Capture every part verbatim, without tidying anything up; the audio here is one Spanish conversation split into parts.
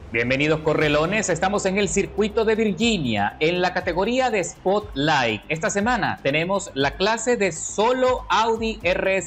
Bienvenidos correlones, estamos en el circuito de Virginia, en la categoría de Spotlight. Esta semana tenemos la clase de solo Audi R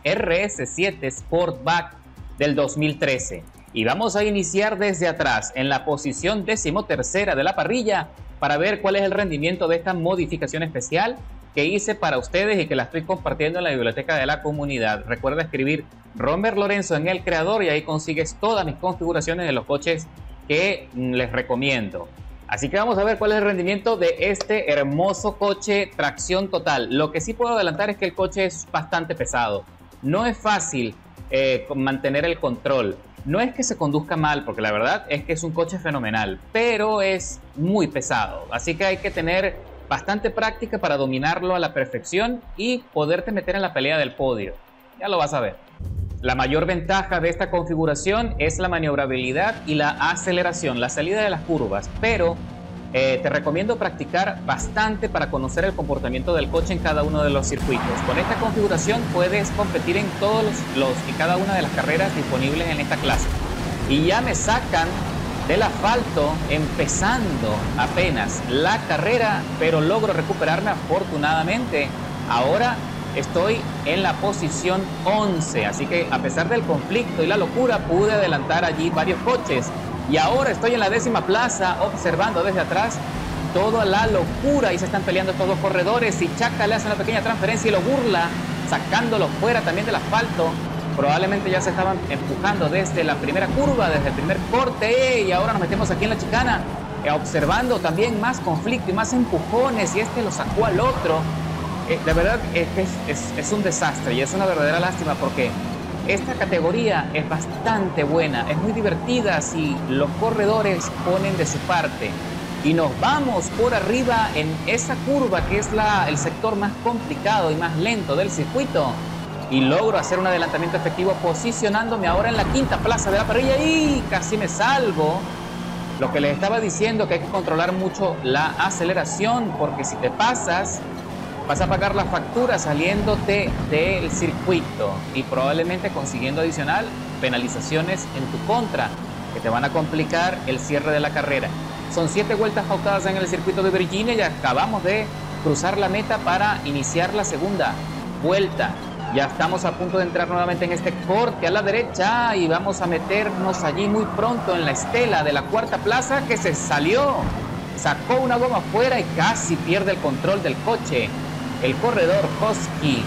S siete Sportback del dos mil trece. Y vamos a iniciar desde atrás, en la posición decimotercera de la parrilla, para ver cuál es el rendimiento de esta modificación especial que hice para ustedes y que la estoy compartiendo en la biblioteca de la comunidad. Recuerda escribir Romer Lorenzo en el creador y ahí consigues todas mis configuraciones de los coches que les recomiendo. Así que vamos a ver cuál es el rendimiento de este hermoso coche tracción total. Lo que sí puedo adelantar es que el coche es bastante pesado. No es fácil eh, mantener el control. No es que se conduzca mal, porque la verdad es que es un coche fenomenal, pero es muy pesado. Así que hay que tener bastante práctica para dominarlo a la perfección y poderte meter en la pelea del podio. Ya lo vas a ver. La mayor ventaja de esta configuración es la maniobrabilidad y la aceleración, la salida de las curvas, pero eh, te recomiendo practicar bastante para conocer el comportamiento del coche en cada uno de los circuitos. Con esta configuración puedes competir en todos los, los y cada una de las carreras disponibles en esta clase. Y ya me sacan del asfalto empezando apenas la carrera, pero logro recuperarme afortunadamente. Ahora estoy en la posición once, así que a pesar del conflicto y la locura pude adelantar allí varios coches. Y ahora estoy en la décima plaza observando desde atrás toda la locura. Ahí se están peleando estos dos corredores y Chaca le hace una pequeña transferencia y lo burla, sacándolo fuera también del asfalto. Probablemente ya se estaban empujando desde la primera curva, desde el primer corte, y ahora nos metemos aquí en la chicana, eh, observando también más conflicto y más empujones, y este lo sacó al otro. Eh, la verdad es que es, es, es un desastre y es una verdadera lástima porque esta categoría es bastante buena, es muy divertida si los corredores ponen de su parte. Y nos vamos por arriba en esa curva que es la, el sector más complicado y más lento del circuito. Y logro hacer un adelantamiento efectivo posicionándome ahora en la quinta plaza de la parrilla y casi me salvo. Lo que les estaba diciendo, que hay que controlar mucho la aceleración porque si te pasas vas a pagar la factura saliéndote del circuito y probablemente consiguiendo adicional penalizaciones en tu contra que te van a complicar el cierre de la carrera. Son siete vueltas pautadas en el circuito de Virginia y acabamos de cruzar la meta para iniciar la segunda vuelta. Ya estamos a punto de entrar nuevamente en este corte a la derecha y vamos a meternos allí muy pronto en la estela de la cuarta plaza que se salió. Sacó una goma afuera y casi pierde el control del coche. El corredor Husky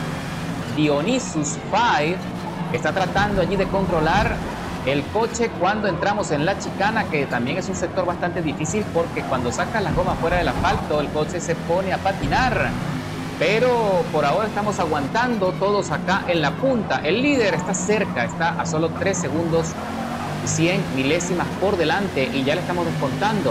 Dionysus cinco está tratando allí de controlar el coche cuando entramos en la chicana, que también es un sector bastante difícil porque cuando sacas las gomas fuera del asfalto el coche se pone a patinar. Pero por ahora estamos aguantando todos acá en la punta. El líder está cerca, está a solo tres segundos y cien milésimas por delante y ya le estamos descontando.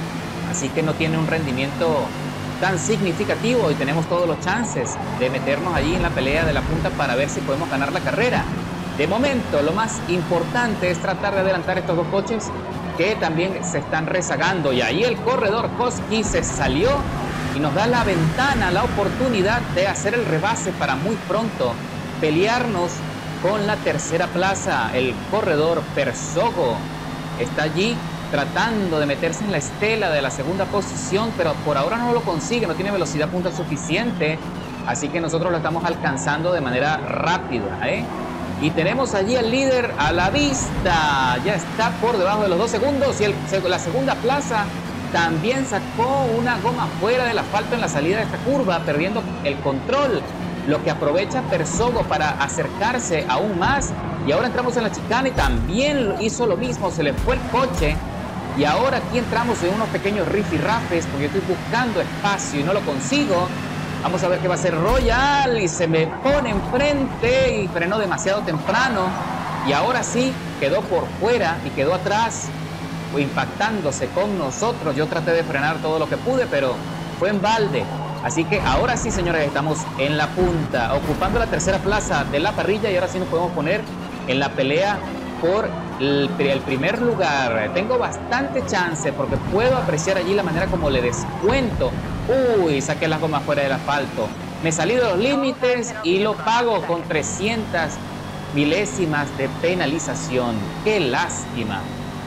Así que no tiene un rendimiento tan significativo y tenemos todos los chances de meternos allí en la pelea de la punta para ver si podemos ganar la carrera. De momento, lo más importante es tratar de adelantar estos dos coches que también se están rezagando. Y ahí el corredor Husky se salió y nos da la ventana, la oportunidad de hacer el rebase para muy pronto pelearnos con la tercera plaza. El corredor Persogo está allí tratando de meterse en la estela de la segunda posición, pero por ahora no lo consigue, no tiene velocidad punta suficiente, así que nosotros lo estamos alcanzando de manera rápida, ¿eh? Y tenemos allí al líder a la vista, ya está por debajo de los dos segundos y el, la segunda plaza también sacó una goma fuera del asfalto en la salida de esta curva, perdiendo el control, lo que aprovecha Persogo para acercarse aún más. Y ahora entramos en la chicana y también hizo lo mismo, se le fue el coche. Y ahora aquí entramos en unos pequeños rifirrafes porque estoy buscando espacio y no lo consigo. Vamos a ver qué va a hacer Royal y se me pone enfrente y frenó demasiado temprano. Y ahora sí, quedó por fuera y quedó atrás, impactándose con nosotros. Yo traté de frenar todo lo que pude, pero fue en balde. Así que ahora sí, señores, estamos en la punta, ocupando la tercera plaza de la parrilla y ahora sí nos podemos poner en la pelea por el, el primer lugar. Tengo bastante chance porque puedo apreciar allí la manera como le descuento. Uy, saqué las gomas fuera del asfalto. Me salí de los límites y lo pago con trescientas milésimas de penalización. ¡Qué lástima!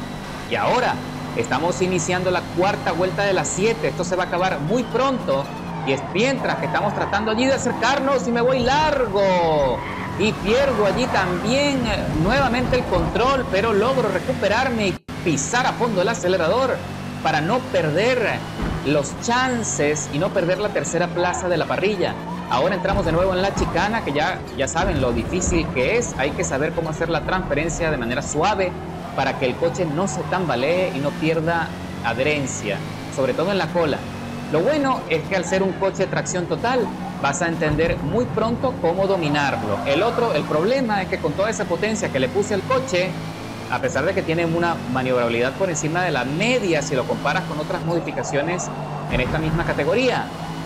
Y ahora estamos iniciando la cuarta vuelta de las siete. Esto se va a acabar muy pronto. Y es mientras que estamos tratando allí de acercarnos y me voy largo. Y pierdo allí también nuevamente el control, pero logro recuperarme y pisar a fondo el acelerador para no perder los chances y no perder la tercera plaza de la parrilla. Ahora entramos de nuevo en la chicana, que ya, ya saben lo difícil que es. Hay que saber cómo hacer la transferencia de manera suave para que el coche no se tambalee y no pierda adherencia, sobre todo en la cola. Lo bueno es que al ser un coche de tracción total, vas a entender muy pronto cómo dominarlo. El otro, el problema es que con toda esa potencia que le puse al coche, a pesar de que tiene una maniobrabilidad por encima de la media si lo comparas con otras modificaciones en esta misma categoría,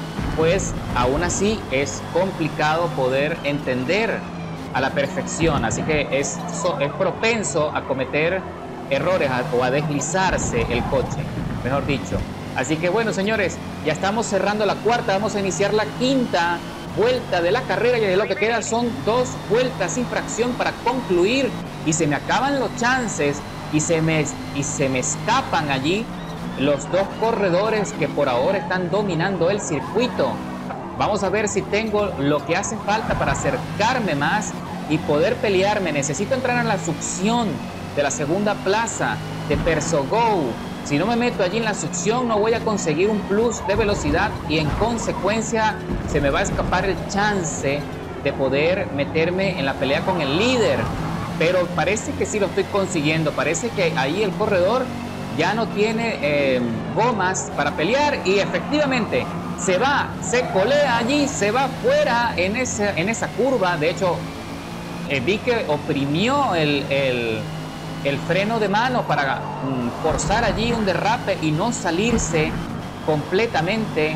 pues aún así es complicado poder entender a la perfección. Así que es, es propenso a cometer errores o a deslizarse el coche, mejor dicho. Así que bueno, señores, ya estamos cerrando la cuarta, vamos a iniciar la quinta vuelta de la carrera y lo que queda son dos vueltas sin fracción para concluir y se me acaban los chances y se me, y se me escapan allí los dos corredores que por ahora están dominando el circuito. Vamos a ver si tengo lo que hace falta para acercarme más y poder pelearme. Necesito entrar en la succión de la segunda plaza de Perso-Go. Si no me meto allí en la succión, no voy a conseguir un plus de velocidad y en consecuencia se me va a escapar el chance de poder meterme en la pelea con el líder. Pero parece que sí lo estoy consiguiendo. Parece que ahí el corredor ya no tiene eh, gomas para pelear y efectivamente se va, se colea allí, se va fuera en, ese, en esa curva. De hecho, eh, vi que oprimió el... el el freno de mano para mm, forzar allí un derrape y no salirse completamente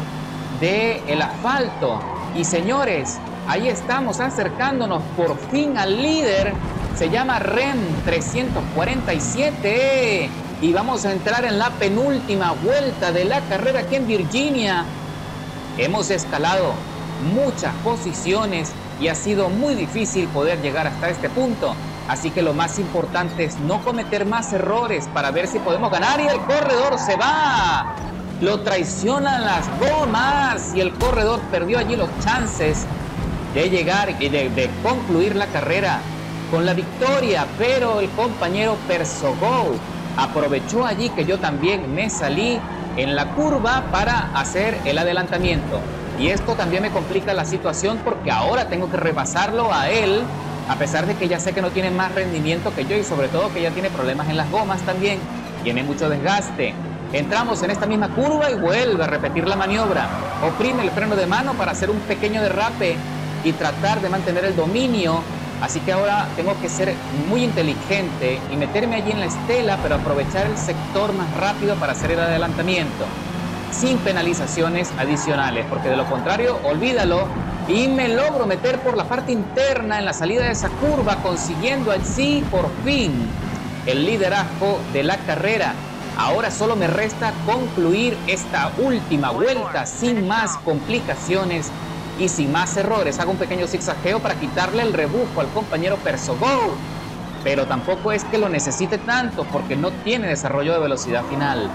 del asfalto. Y señores, ahí estamos acercándonos por fin al líder. Se llama R E M trescientos cuarenta y siete y vamos a entrar en la penúltima vuelta de la carrera aquí en Virginia. Hemos escalado muchas posiciones y ha sido muy difícil poder llegar hasta este punto. Así que lo más importante es no cometer más errores para ver si podemos ganar. Y el corredor se va. Lo traicionan las gomas y el corredor perdió allí los chances de llegar y de, de concluir la carrera con la victoria. Pero el compañero Perso-Go aprovechó allí que yo también me salí en la curva para hacer el adelantamiento. Y esto también me complica la situación porque ahora tengo que rebasarlo a él, a pesar de que ya sé que no tiene más rendimiento que yo y sobre todo que ya tiene problemas en las gomas también, tiene mucho desgaste. Entramos en esta misma curva y vuelve a repetir la maniobra. Oprime el freno de mano para hacer un pequeño derrape y tratar de mantener el dominio. Así que ahora tengo que ser muy inteligente y meterme allí en la estela, pero aprovechar el sector más rápido para hacer el adelantamiento, sin penalizaciones adicionales, porque de lo contrario, olvídalo. Y me logro meter por la parte interna en la salida de esa curva, consiguiendo así por fin el liderazgo de la carrera. Ahora solo me resta concluir esta última vuelta sin más complicaciones y sin más errores. Hago un pequeño zigzagueo para quitarle el rebufo al compañero Perso-Go, pero tampoco es que lo necesite tanto porque no tiene desarrollo de velocidad final.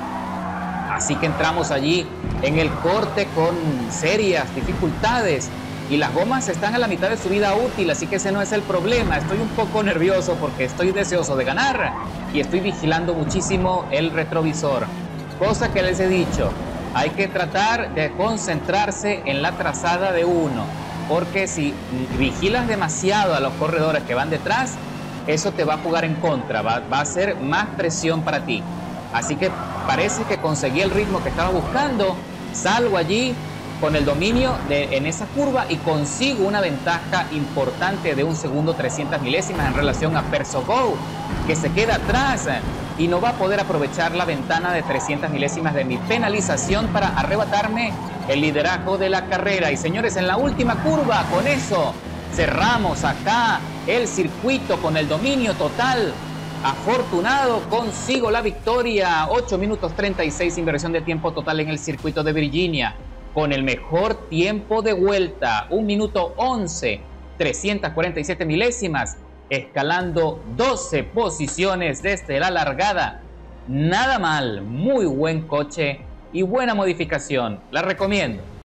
Así que entramos allí en el corte con serias dificultades. Y las gomas están a la mitad de su vida útil, así que ese no es el problema. Estoy un poco nervioso porque estoy deseoso de ganar y estoy vigilando muchísimo el retrovisor. Cosa que les he dicho, hay que tratar de concentrarse en la trazada de uno, porque si vigilas demasiado a los corredores que van detrás, eso te va a jugar en contra, va, va a ser más presión para ti. Así que parece que conseguí el ritmo que estaba buscando, salgo allí con el dominio de, en esa curva y consigo una ventaja importante de un segundo trescientas milésimas en relación a Perso-Go, que se queda atrás y no va a poder aprovechar la ventana de trescientas milésimas de mi penalización para arrebatarme el liderazgo de la carrera. Y señores, en la última curva, con eso cerramos acá el circuito con el dominio total. Afortunado, consigo la victoria. ocho minutos treinta y seis inversión de tiempo total en el circuito de Virginia, con el mejor tiempo de vuelta, un minuto once, trescientas cuarenta y siete milésimas, escalando doce posiciones desde la largada Nada mal, muy buen coche y buena modificación, la recomiendo.